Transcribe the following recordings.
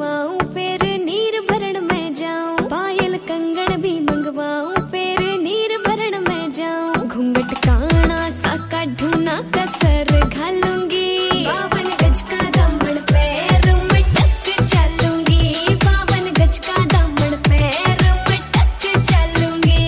मंगवाऊं, फिर नीर भरण में जाऊं। पायल कंगन भी मंगवाऊं, फिर नीर भरण में जाऊं। घूंघट काना सा काढूं ना कसर घालूंगी। 52 गज का दामन पैर मटक चलूंगी। 52 गज का दामन पैर मटक चलूंगी।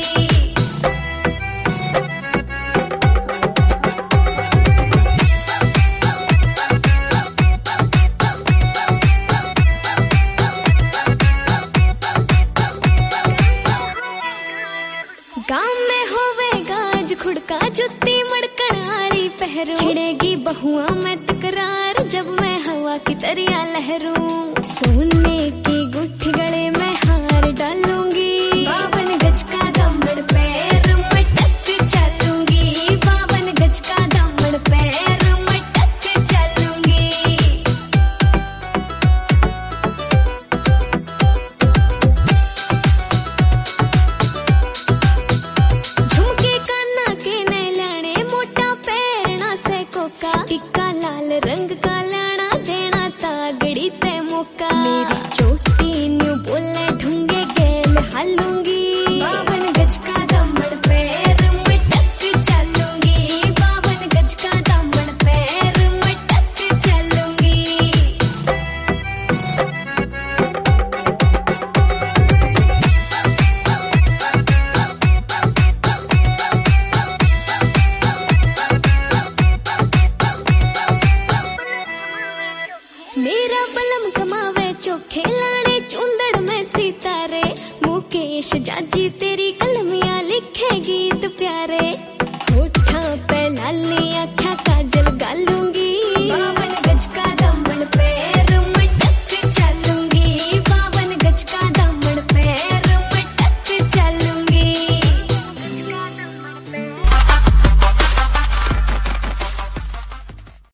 गाँव में होवेगा आज खुड़का, जुत्ती मड़कण आली पहरू। छिड़ेगी बहुआ में तकरार, जब मैं हवा की तरिया लहरूं। सोने की गुट्ठी गले में हार डालूंगी। 52 गज का दामन पैर मटक चलूंगी। 52 गज का दामन पैर मटक चलूंगी। झुमके काना के नए लाने, मोटा पैरना से कोका। टिक्का लाल रंग का लाना, देना तागड़ी ते मौका। मेरी चोटी न्यू बोले ढूंगे गेल हालूंगी। 52 गज का दामन पैर मटक चलूंगी। 52 गज का दामन पैर मटक चलूंगी। मेरा बलम कमावे चोखे लाड़े, चूंदड़ में सितारे। मुकेश जाजी ते